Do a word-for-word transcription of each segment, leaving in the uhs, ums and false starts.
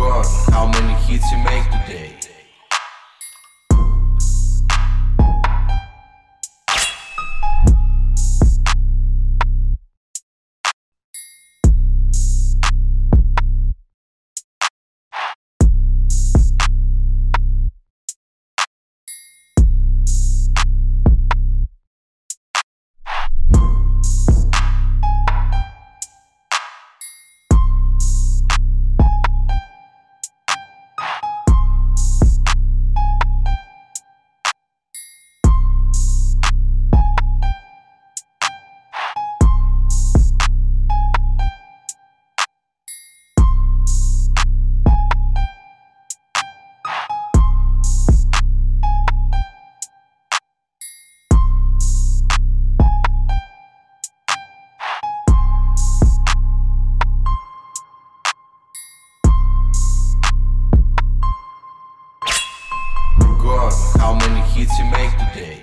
God, how many hits you make today? God, how many hits you make today?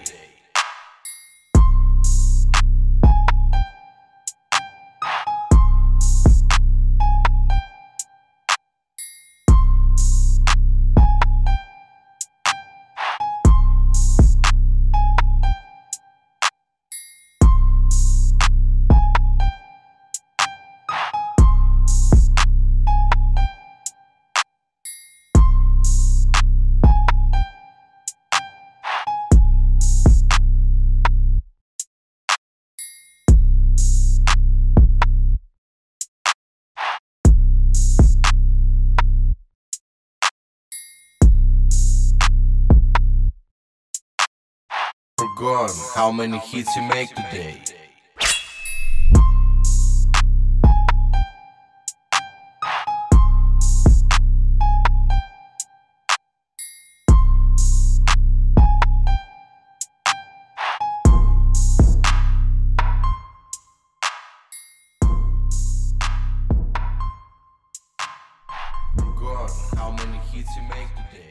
God, how many hits you make today? God, how many hits you make today?